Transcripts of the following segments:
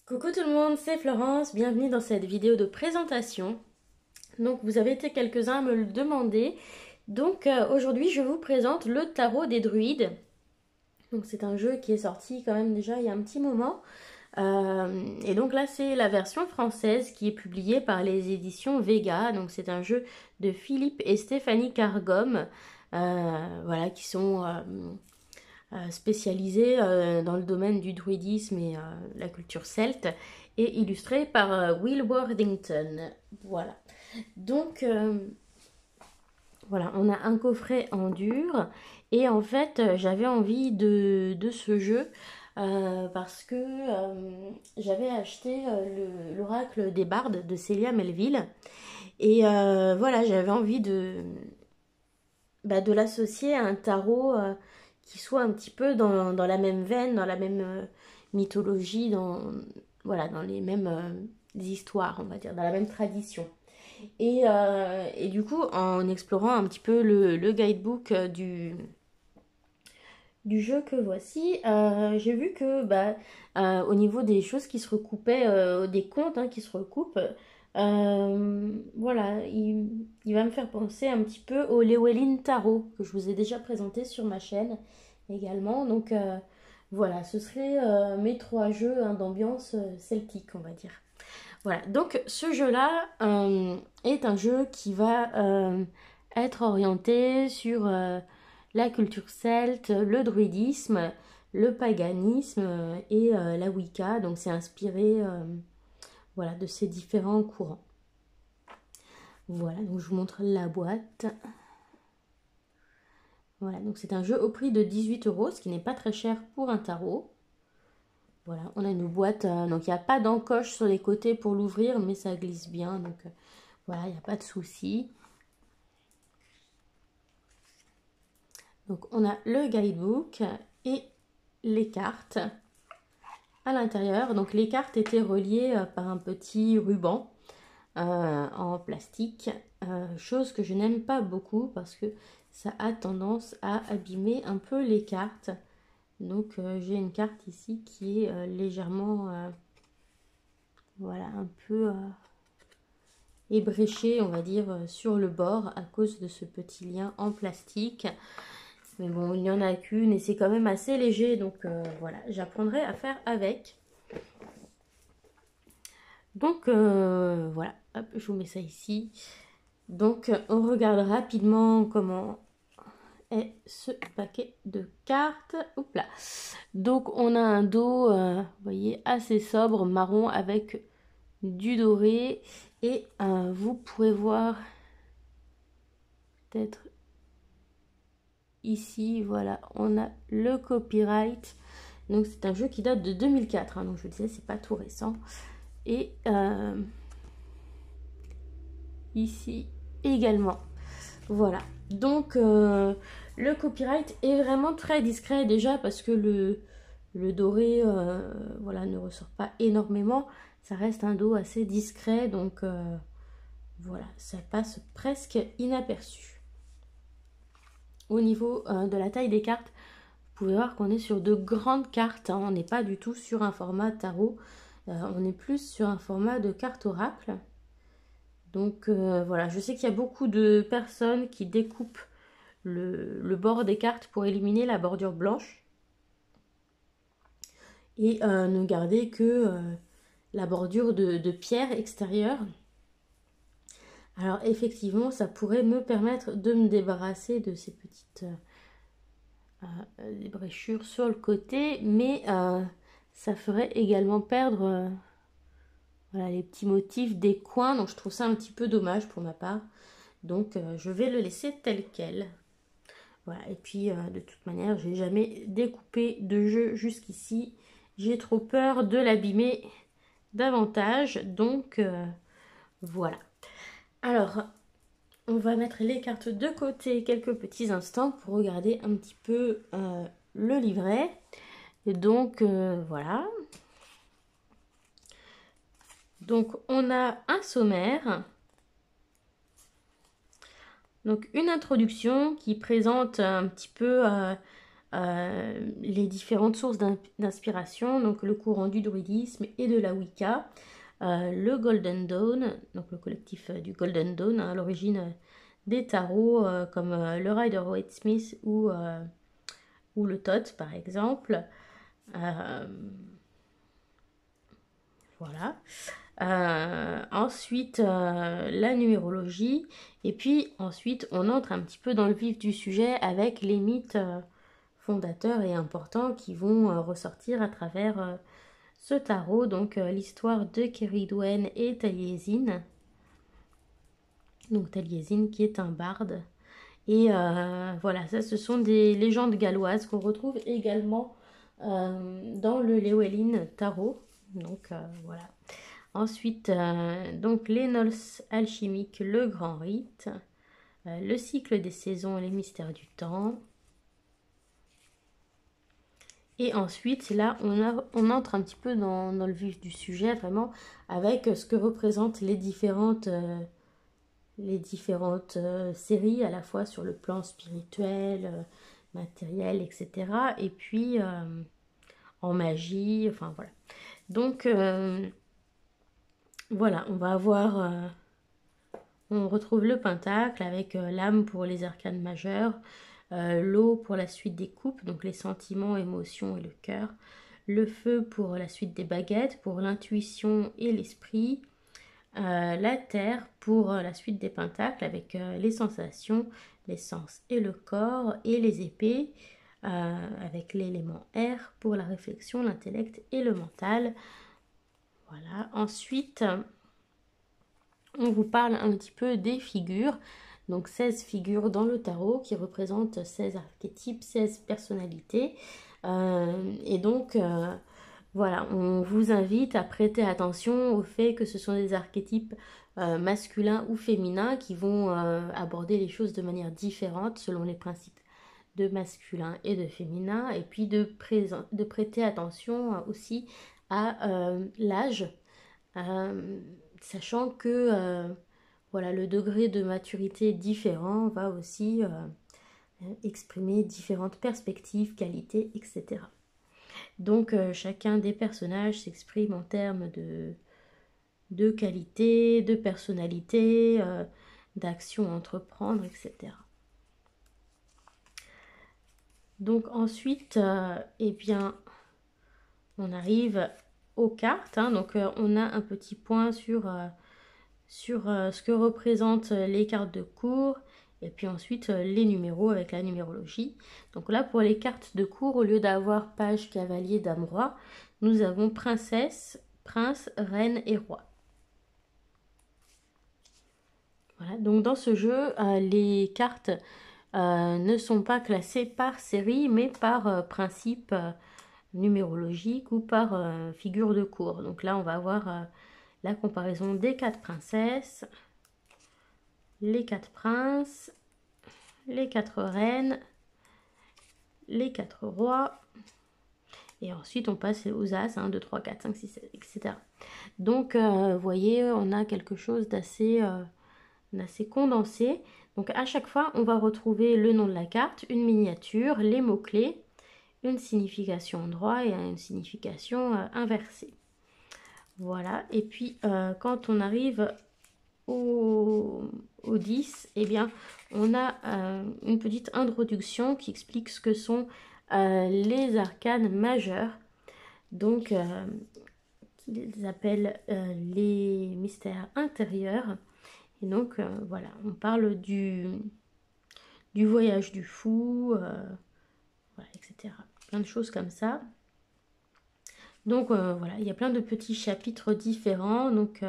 Coucou tout le monde, c'est Florence, bienvenue dans cette vidéo de présentation. Donc vous avez été quelques-uns à me le demander. Donc aujourd'hui je vous présente le tarot des druides. Donc c'est un jeu qui est sorti quand même déjà il y a un petit moment. Et donc là c'est la version française qui est publiée par les éditions Vega. Donc c'est un jeu de Philippe et Stéphanie Cargom. Voilà, qui sont spécialisés dans le domaine du druidisme et la culture celte, et illustré par Will Worthington. Voilà. Donc, voilà, on a un coffret en dur, et en fait, j'avais envie de ce jeu parce que j'avais acheté l'Oracle des Bardes de Célia Melville, et voilà, j'avais envie de l'associer à un tarot qui soit un petit peu dans la même veine, dans la même mythologie, voilà, dans les mêmes histoires, on va dire, dans la même tradition. Et du coup, en explorant un petit peu le guidebook du jeu que voici, j'ai vu que au niveau des choses qui se recoupaient, des contes qui se recoupent, voilà, il va me faire penser un petit peu au Llewellyn Tarot que je vous ai déjà présenté sur ma chaîne également. Donc voilà, ce serait mes trois jeux d'ambiance celtique, on va dire. Voilà, donc ce jeu-là est un jeu qui va être orienté sur la culture celte, le druidisme, le paganisme et la Wicca. Donc c'est inspiré voilà, de ces différents courants. Voilà, donc je vous montre la boîte. Voilà, donc c'est un jeu au prix de 18 €, ce qui n'est pas très cher pour un tarot. Voilà, on a une boîte, donc il n'y a pas d'encoche sur les côtés pour l'ouvrir, mais ça glisse bien, donc voilà, il n'y a pas de souci. Donc on a le guidebook et les cartes à l'intérieur. Donc les cartes étaient reliées par un petit ruban en plastique, chose que je n'aime pas beaucoup parce que ça a tendance à abîmer un peu les cartes. Donc j'ai une carte ici qui est légèrement voilà, un peu ébréchée, on va dire, sur le bord à cause de ce petit lien en plastique. Mais bon, il n'y en a qu'une et c'est quand même assez léger, donc voilà, j'apprendrai à faire avec. Donc voilà, hop, je vous mets ça ici. Donc on regarde rapidement comment est ce paquet de cartes. Hop là. Donc on a un dos, vous voyez, assez sobre, marron avec du doré. Et vous pourrez voir peut-être ici, voilà, on a le copyright. Donc c'est un jeu qui date de 2004, donc je vous disais, c'est pas tout récent. Et ici également. Voilà, donc le copyright est vraiment très discret déjà parce que le doré voilà, ne ressort pas énormément. Ça reste un dos assez discret, donc voilà, ça passe presque inaperçu. Au niveau de la taille des cartes, vous pouvez voir qu'on est sur de grandes cartes, on n'est pas du tout sur un format tarot, on est plus sur un format de carte oracle. Donc voilà, je sais qu'il y a beaucoup de personnes qui découpent le bord des cartes pour éliminer la bordure blanche et ne garder que la bordure de pierre extérieure. Alors effectivement, ça pourrait me permettre de me débarrasser de ces petites bréchures sur le côté, mais ça ferait également perdre voilà, les petits motifs des coins, donc je trouve ça un petit peu dommage pour ma part. Donc je vais le laisser tel quel. Voilà, et puis de toute manière, j'ai jamais découpé de jeu jusqu'ici. J'ai trop peur de l'abîmer davantage, donc voilà. Alors, on va mettre les cartes de côté quelques petits instants pour regarder un petit peu le livret. Et donc voilà. Donc on a un sommaire. Donc une introduction qui présente un petit peu les différentes sources d'inspiration, donc le courant du druidisme et de la Wicca, le Golden Dawn, donc le collectif du Golden Dawn, hein, à l'origine des tarots comme le Rider-Waite-Smith ou le Thoth par exemple. Voilà. Ensuite, la numérologie. Et puis ensuite, on entre un petit peu dans le vif du sujet avec les mythes fondateurs et importants qui vont ressortir à travers ce tarot. Donc l'histoire de Ceridwen et Taliesin. Donc Taliesin qui est un barde. Et voilà, ça ce sont des légendes galloises qu'on retrouve également dans le Llewellyn Tarot. Donc voilà. Ensuite, donc les noces alchimiques, le grand rite, le cycle des saisons et les mystères du temps. Et ensuite, là, on entre un petit peu dans le vif du sujet, vraiment, avec ce que représentent les différentes séries, à la fois sur le plan spirituel, matériel, etc. Et puis, en magie, enfin voilà. Donc, voilà, on va avoir... on retrouve le pentacle avec l'âme pour les arcanes majeurs, l'eau pour la suite des coupes, donc les sentiments, émotions et le cœur, le feu pour la suite des baguettes, pour l'intuition et l'esprit, la terre pour la suite des pentacles avec les sensations, les sens et le corps, et les épées avec l'élément air pour la réflexion, l'intellect et le mental. Voilà. Ensuite, on vous parle un petit peu des figures. Donc 16 figures dans le tarot qui représentent 16 archétypes, 16 personnalités. Et donc, voilà, on vous invite à prêter attention au fait que ce sont des archétypes masculins ou féminins qui vont aborder les choses de manière différente selon les principes de masculin et de féminin. Et puis de prêter attention aussi à l'âge. Sachant que voilà, le degré de maturité différent va aussi exprimer différentes perspectives, qualités, etc. Donc chacun des personnages s'exprime en termes de qualité, de personnalité, d'action à entreprendre, etc. Donc ensuite, eh bien, on arrive aux cartes. Hein. Donc on a un petit point sur ce que représentent les cartes de cours et puis ensuite les numéros avec la numérologie. Donc là pour les cartes de cours, au lieu d'avoir page, cavalier, dame, roi, nous avons princesse, prince, reine et roi. Voilà, donc dans ce jeu, les cartes ne sont pas classées par série mais par principe numérologique ou par figure de cours. Donc là on va avoir la comparaison des 4 princesses, les 4 princes, les 4 reines, les 4 rois, et ensuite on passe aux as, 1, 2, 3, 4, 5, 6, 7, etc. Donc vous voyez, on a quelque chose d'assez condensé. Donc à chaque fois, on va retrouver le nom de la carte, une miniature, les mots-clés, une signification endroit et une signification inversée. Voilà, et puis quand on arrive au 10, eh bien, on a une petite introduction qui explique ce que sont les arcanes majeurs. Donc, ils appellent les mystères intérieurs. Et donc, voilà, on parle du voyage du fou, voilà, etc. Plein de choses comme ça. Donc, voilà, il y a plein de petits chapitres différents. Donc,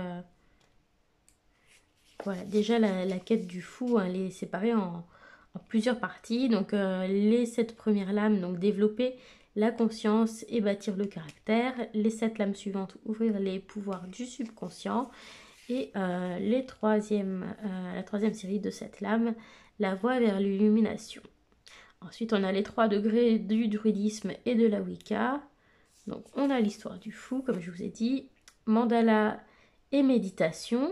voilà, déjà la quête du fou, elle est séparée en plusieurs parties. Donc les 7 premières lames, donc développer la conscience et bâtir le caractère. Les 7 lames suivantes, ouvrir les pouvoirs du subconscient. Et la troisième série de 7 lames, la voie vers l'illumination. Ensuite, on a les 3 degrés du druidisme et de la Wicca. Donc on a l'histoire du fou, comme je vous ai dit, mandala et méditation.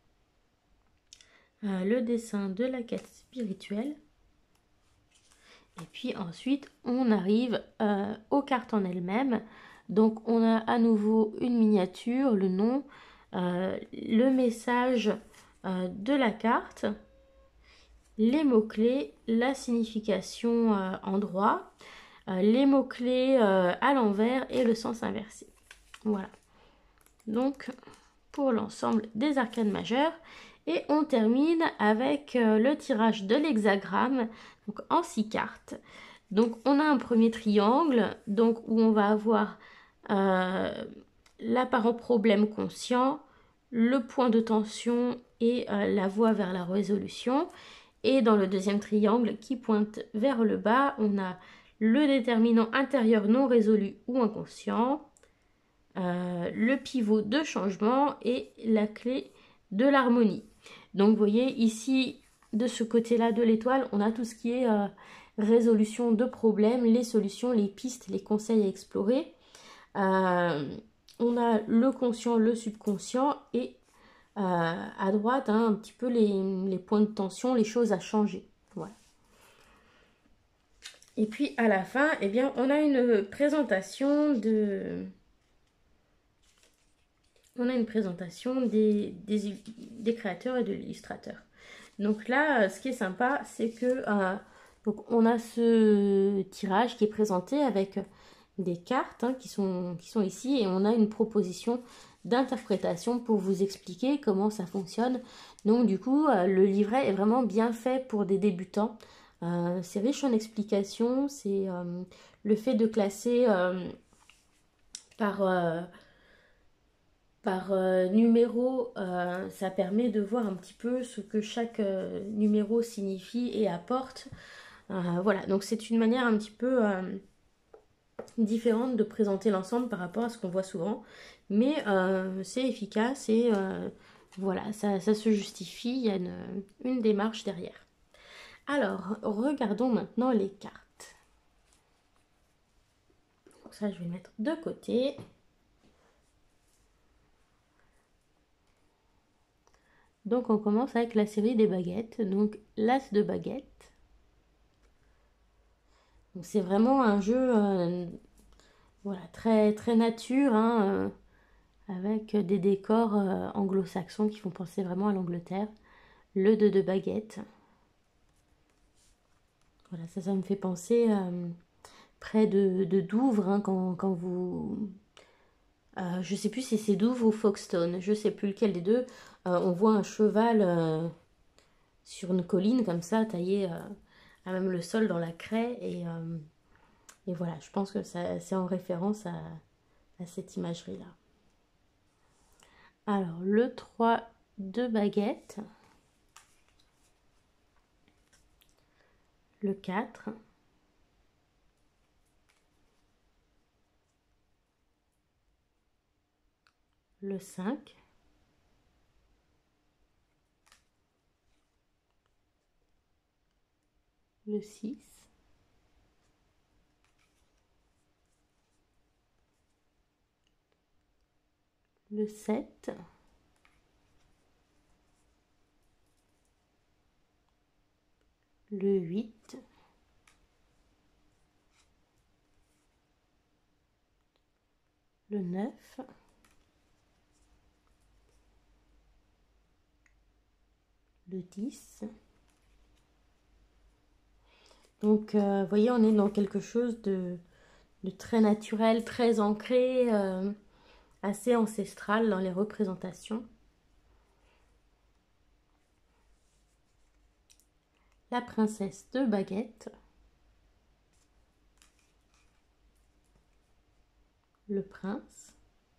Le dessin de la quête spirituelle Et puis ensuite, on arrive aux cartes en elles-mêmes. Donc, on a à nouveau une miniature, le nom, le message de la carte, les mots-clés, la signification en droit, les mots-clés à l'envers et le sens inversé. Voilà. Donc, pour l'ensemble des arcanes majeures. Et on termine avec le tirage de l'hexagramme, donc en 6 cartes. Donc, on a un premier triangle, donc où on va avoir l'apparent problème conscient, le point de tension et la voie vers la résolution. Et dans le deuxième triangle qui pointe vers le bas, on a le déterminant intérieur non résolu ou inconscient, le pivot de changement et la clé de l'harmonie. Donc vous voyez ici, de ce côté-là de l'étoile, on a tout ce qui est résolution de problèmes, les solutions, les pistes, les conseils à explorer. On a le conscient, le subconscient et à droite, un petit peu les points de tension, les choses à changer. Voilà. Et puis à la fin, eh bien, on a une présentation des créateurs et de l'illustrateur. Donc là, ce qui est sympa, c'est que donc on a ce tirage qui est présenté avec des cartes qui sont ici et on a une proposition d'interprétation pour vous expliquer comment ça fonctionne. Donc du coup, le livret est vraiment bien fait pour des débutants. C'est riche en explications, c'est le fait de classer par numéro, ça permet de voir un petit peu ce que chaque numéro signifie et apporte. Voilà, donc c'est une manière un petit peu différente de présenter l'ensemble par rapport à ce qu'on voit souvent. Mais c'est efficace et voilà, ça se justifie, il y a une démarche derrière. Alors, regardons maintenant les cartes. Donc ça, je vais mettre de côté. Donc on commence avec la série des baguettes, donc l'as de baguettes. C'est vraiment un jeu voilà, très, très nature, avec des décors anglo-saxons qui font penser vraiment à l'Angleterre. Le 2 de baguettes. Voilà, ça me fait penser près de Douvres, quand vous... je sais plus si c'est Douvres ou Folkestone, je sais plus lequel des deux. On voit un cheval sur une colline comme ça, taillé à même le sol dans la craie. Et voilà, je pense que c'est en référence à cette imagerie-là. Alors, le 3 de baguettes. Le 4. Le 5. Le 6. Le 7. Le 8. Le 9. Le 10. Donc, vous voyez, on est dans quelque chose de très naturel, très ancré, assez ancestral dans les représentations. La princesse de baguette. Le prince.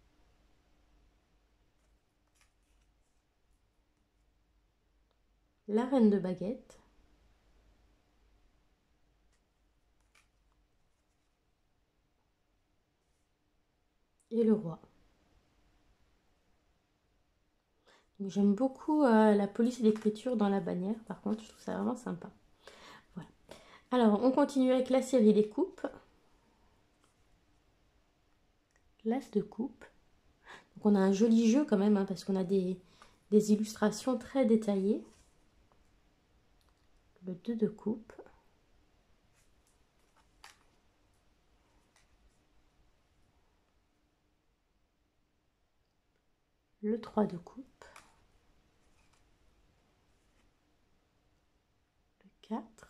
La reine de baguette. Et le roi. J'aime beaucoup la police d'écriture dans la bannière, par contre, je trouve ça vraiment sympa. Voilà. Alors, on continue avec la série des coupes. L'as de coupe. Donc, on a un joli jeu quand même, parce qu'on a des illustrations très détaillées. Le 2 de coupe. le 3 de coupe, le 4,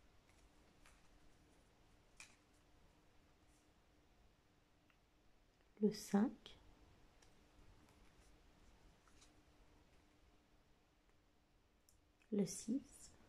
le 5, le 6.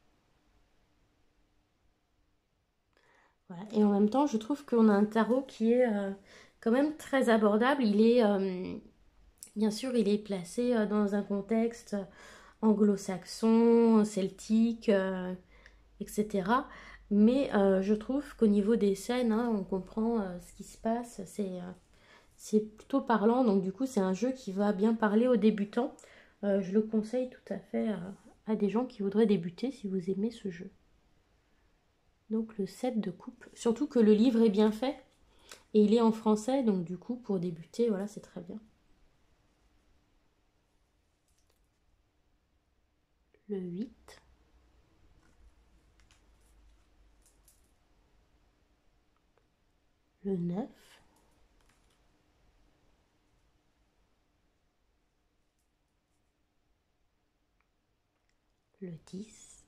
Voilà. Et en même temps, je trouve qu'on a un tarot qui est quand même très abordable. Il est, bien sûr, il est placé dans un contexte anglo-saxon, celtique, etc. Mais je trouve qu'au niveau des scènes, hein, on comprend ce qui se passe. C'est plutôt parlant. Donc du coup, c'est un jeu qui va bien parler aux débutants. Je le conseille tout à fait à des gens qui voudraient débuter si vous aimez ce jeu. Donc le 7 de coupe. Surtout que le livre est bien fait. Et il est en français. Donc du coup, pour débuter, voilà, c'est très bien. Le 8. Le 9. Le 10.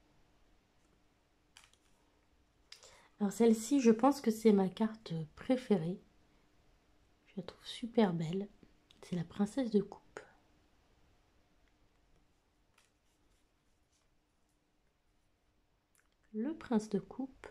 Alors celle-ci, je pense que c'est ma carte préférée. Je la trouve super belle. C'est la princesse de coupe. Le prince de coupe.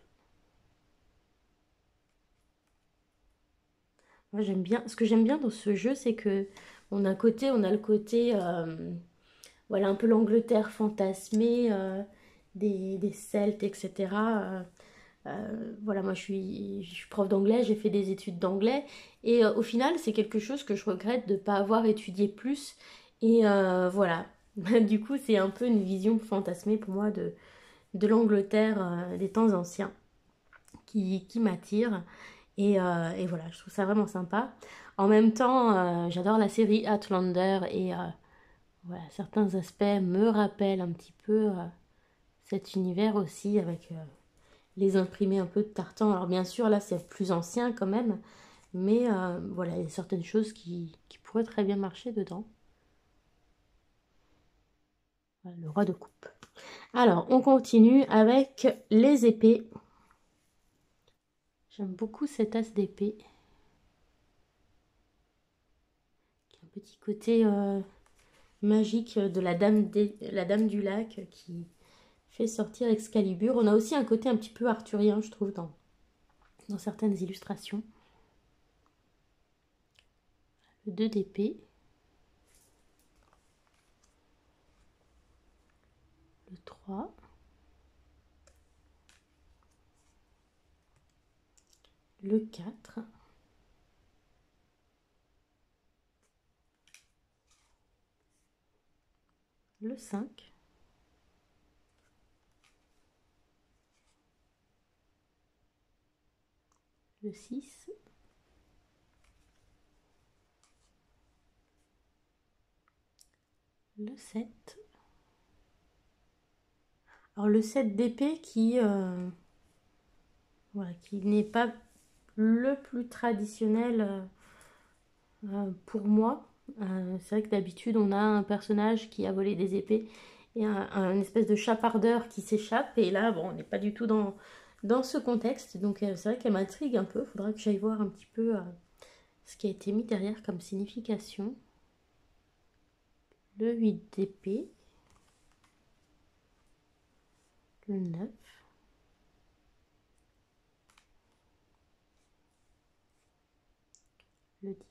Moi j'aime bien. Ce que j'aime bien dans ce jeu, c'est que on a le côté, voilà, un peu l'Angleterre fantasmée, des Celtes, etc. Voilà, moi je suis prof d'anglais, j'ai fait des études d'anglais et au final c'est quelque chose que je regrette de ne pas avoir étudié plus et voilà, du coup c'est un peu une vision fantasmée pour moi de l'Angleterre des temps anciens qui m'attire et voilà, je trouve ça vraiment sympa. En même temps, j'adore la série Outlander et voilà, certains aspects me rappellent un petit peu cet univers aussi avec les imprimés un peu de tartan. Alors bien sûr, là, c'est plus ancien quand même, mais voilà, il y a certaines choses qui pourraient très bien marcher dedans. Voilà, le roi de coupe. Alors, on continue avec les épées. J'aime beaucoup cet as d'épée. Qui a un petit côté magique de la dame du lac qui fait sortir Excalibur. On a aussi un côté un petit peu arthurien, je trouve, dans certaines illustrations. Le 2 d'épée. Le 3. Le 4. Le 5. Le 6. Le 7. Alors le 7 d'épée voilà, qui n'est pas le plus traditionnel pour moi. C'est vrai que d'habitude on a un personnage qui a volé des épées et un espèce de chapardeur qui s'échappe. Et là, bon, on n'est pas du tout dans ce contexte. Donc c'est vrai qu'elle m'intrigue un peu. Il faudra que j'aille voir un petit peu ce qui a été mis derrière comme signification. Le 8 d'épée. Le 9. Le 10.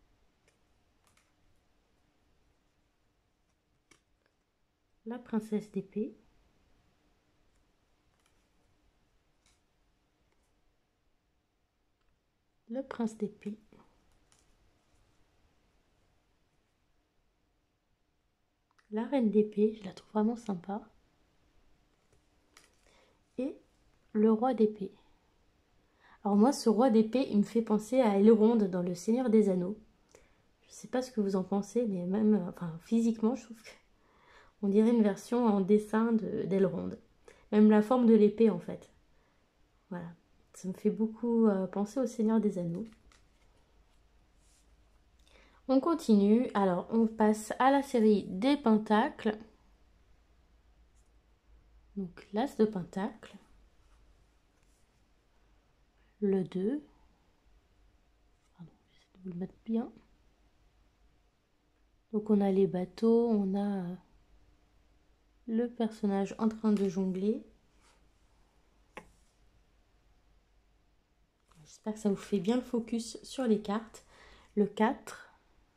La princesse d'épée. Le prince d'épée. La reine d'épée, je la trouve vraiment sympa. Et le roi d'épée. Alors moi, ce roi d'épée, il me fait penser à Elrond dans Le Seigneur des Anneaux. Je sais pas ce que vous en pensez, mais même enfin, physiquement, je trouve qu'on dirait une version en dessin d'Elrond. Même la forme de l'épée, en fait. Voilà. Ça me fait beaucoup penser au Seigneur des Anneaux. On continue, alors on passe à la série des pentacles. Donc l'as de pentacle, le 2, pardon, j'essaie de vous le mettre bien. Donc on a les bateaux, on a le personnage en train de jongler. J'espère que ça vous fait bien le focus sur les cartes. Le 4,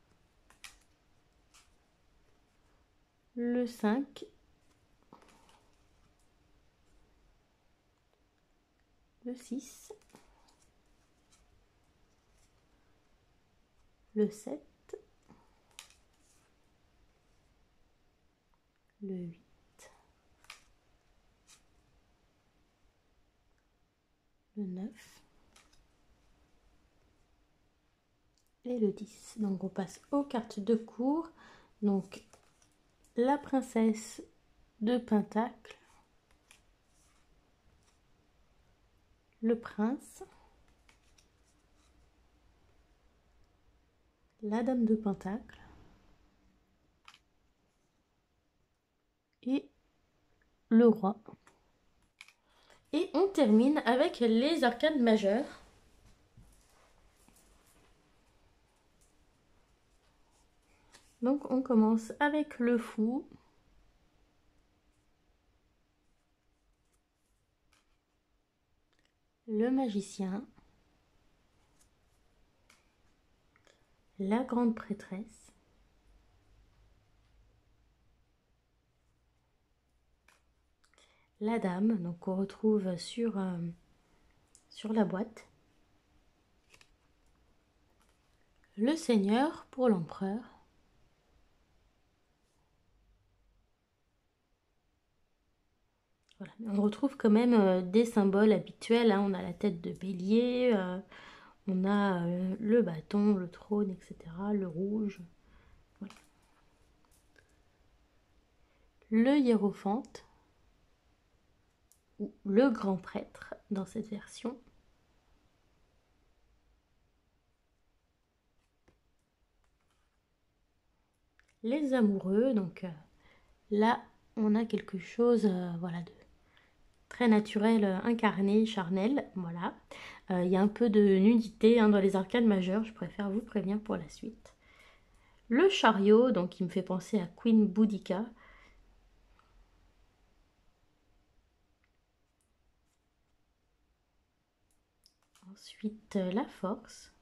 le 5, le 6, le 7, le 8, le 9 et le 10. Donc on passe aux cartes de cour. Donc la princesse de pentacle, le prince, la dame de pentacle et le roi. Et on termine avec les arcanes majeures. Donc on commence avec le fou, le magicien, la grande prêtresse, la dame, donc on retrouve sur la boîte, le seigneur pour l'empereur, voilà. On retrouve quand même des symboles habituels, hein. On a la tête de bélier, on a le bâton, le trône, etc., le rouge, voilà. Le hiérophante, ou le grand prêtre dans cette version. Les amoureux, donc là on a quelque chose voilà, de très naturel, incarné, charnel, voilà. Il y a un peu de nudité, hein, dans les arcanes majeures, je préfère vous prévenir pour la suite. Le chariot, donc qui me fait penser à Queen Boudica. Ensuite la force.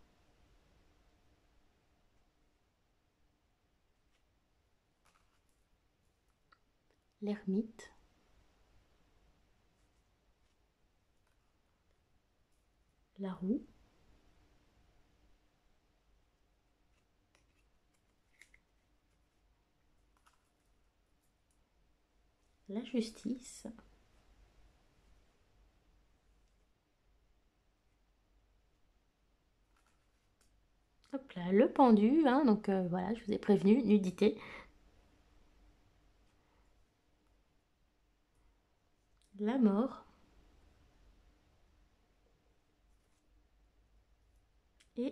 L'ermite. La roue. La justice. Hop là, le pendu, hein, donc voilà, je vous ai prévenu, nudité. La mort. Et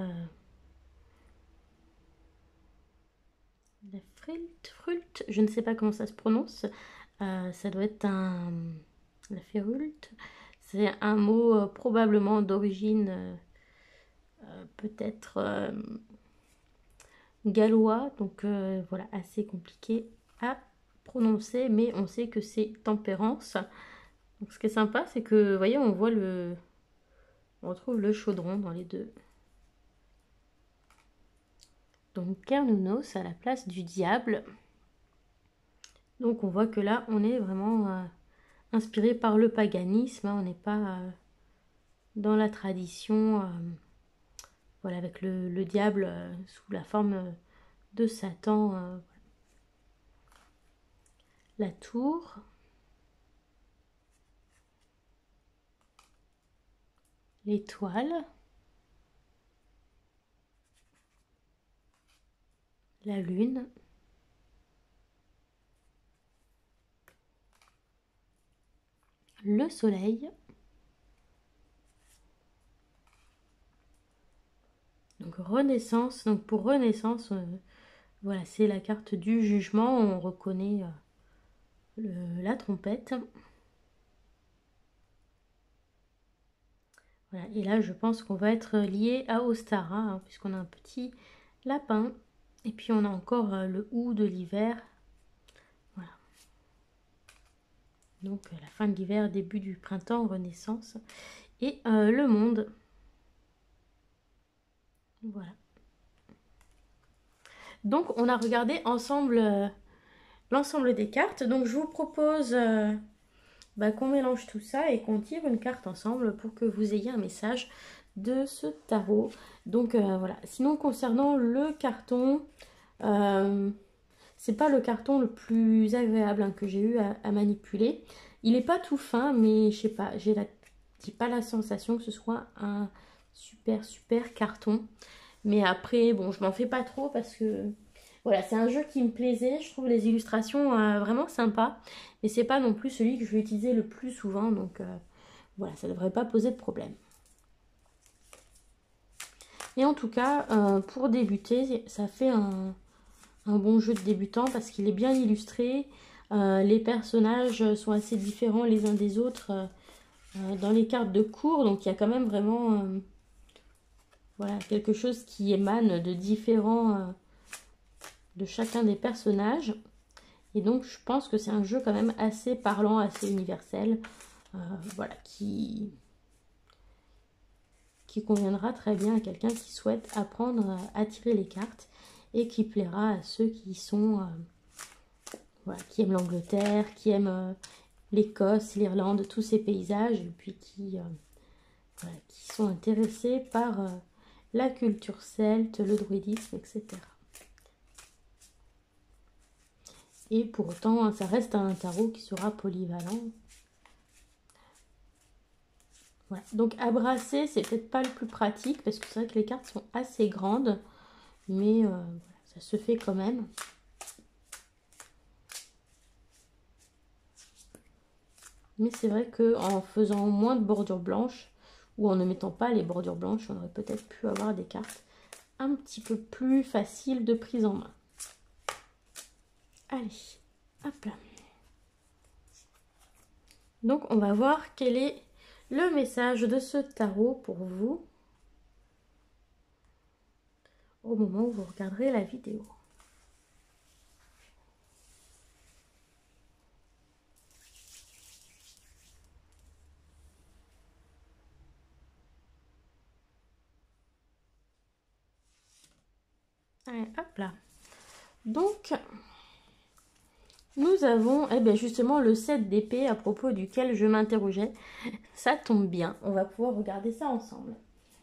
la frulte, je ne sais pas comment ça se prononce. Ça doit être la férulte. C'est un mot probablement d'origine peut-être gallois. Donc voilà, assez compliqué à prononcer. Mais on sait que c'est tempérance. Donc ce qui est sympa, c'est que, vous voyez, on voit on retrouve le chaudron dans les deux. Donc Cernunnos à la place du diable. Donc on voit que là, on est vraiment inspiré par le paganisme, hein. On n'est pas dans la tradition, voilà, avec le diable sous la forme de Satan. La tour. L'étoile. La lune. Le soleil. Donc Renaissance. Donc pour Renaissance, voilà, c'est la carte du jugement. On reconnaît la trompette. Voilà. Et là, je pense qu'on va être lié à Ostara, hein, puisqu'on a un petit lapin. Et puis on a encore le hou de l'hiver. Voilà. Donc la fin de l'hiver, début du printemps, Renaissance. Et le monde. Voilà. Donc on a regardé ensemble l'ensemble des cartes. Donc je vous propose qu'on mélange tout ça et qu'on tire une carte ensemble pour que vous ayez un message de ce tarot. Donc voilà. Sinon concernant le carton, c'est pas le carton le plus agréable hein, que j'ai eu à manipuler. Il n'est pas tout fin, mais je sais pas, j'ai pas la sensation que ce soit un super carton. Mais après, bon, je m'en fais pas trop parce que voilà, c'est un jeu qui me plaisait. Je trouve les illustrations vraiment sympas. Mais c'est pas non plus celui que je vais utiliser le plus souvent. Donc voilà, ça devrait pas poser de problème. Et en tout cas, pour débuter, ça fait un bon jeu de débutant parce qu'il est bien illustré. Les personnages sont assez différents les uns des autres dans les cartes de cours. Donc il y a quand même vraiment voilà, quelque chose qui émane de différent de chacun des personnages. Et donc je pense que c'est un jeu quand même assez parlant, assez universel. Voilà, qui conviendra très bien à quelqu'un qui souhaite apprendre à tirer les cartes et qui plaira à ceux qui sont voilà, qui aiment l'Angleterre, qui aiment l'Écosse, l'Irlande, tous ces paysages, et puis voilà, qui sont intéressés par la culture celte, le druidisme, etc. Et pour autant, ça reste un tarot qui sera polyvalent. Voilà. Donc à brasser, c'est peut-être pas le plus pratique, parce que c'est vrai que les cartes sont assez grandes, mais voilà, ça se fait quand même. Mais c'est vrai qu'en faisant moins de bordures blanches, ou en ne mettant pas les bordures blanches, on aurait peut-être pu avoir des cartes un petit peu plus faciles de prise en main. Allez, hop là. Donc on va voir quel est le message de ce tarot pour vous au moment où vous regarderez la vidéo. Allez, hop là. Donc, nous avons justement le 7 d'épée à propos duquel je m'interrogeais. Ça tombe bien, on va pouvoir regarder ça ensemble.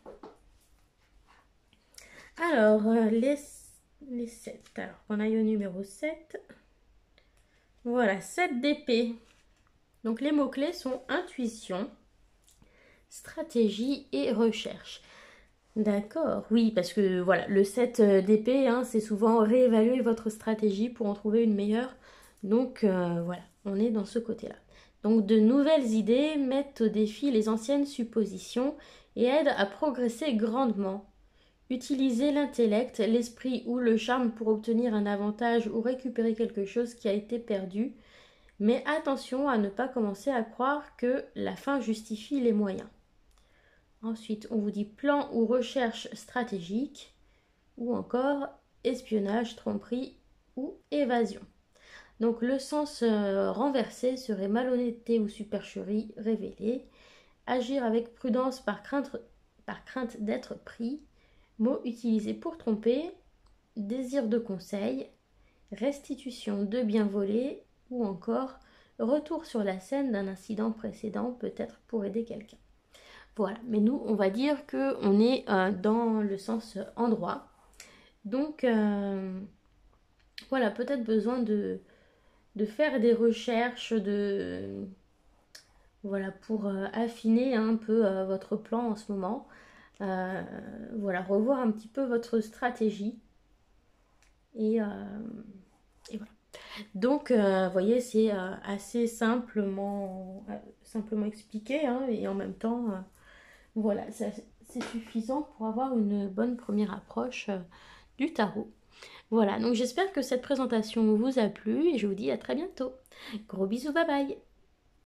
Alors, les 7. Alors, on aille au numéro 7. Voilà, 7 d'épée. Donc, les mots-clés sont intuition, stratégie et recherche. D'accord, oui, parce que voilà, le 7 d'épée, hein, c'est souvent réévaluer votre stratégie pour en trouver une meilleure. Donc voilà, on est dans ce côté-là. Donc de nouvelles idées mettent au défi les anciennes suppositions et aident à progresser grandement. Utilisez l'intellect, l'esprit ou le charme pour obtenir un avantage ou récupérer quelque chose qui a été perdu. Mais attention à ne pas commencer à croire que la fin justifie les moyens. Ensuite, on vous dit plan ou recherche stratégique, ou encore espionnage, tromperie ou évasion. Donc le sens renversé serait malhonnêteté ou supercherie révélée, agir avec prudence par crainte d'être pris, mot utilisé pour tromper, désir de conseil, restitution de biens volés, ou encore retour sur la scène d'un incident précédent, peut-être pour aider quelqu'un. Voilà, mais nous, on va dire qu'on est dans le sens endroit. Donc, voilà, peut-être besoin de faire des recherches, voilà, pour affiner un peu votre plan en ce moment. Voilà, revoir un petit peu votre stratégie. Et voilà. Donc, vous voyez, c'est assez simplement expliqué, hein, et en même temps... voilà, c'est suffisant pour avoir une bonne première approche du tarot. Voilà, donc j'espère que cette présentation vous a plu et je vous dis à très bientôt. Gros bisous, bye bye!